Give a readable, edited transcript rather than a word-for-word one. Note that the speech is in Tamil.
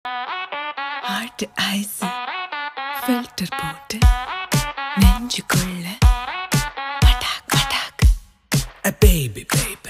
ஹார்ட் ஐஸ் ஃபில்டர் போட்டு நெஞ்சுக்குள்ள attack attack. A baby baby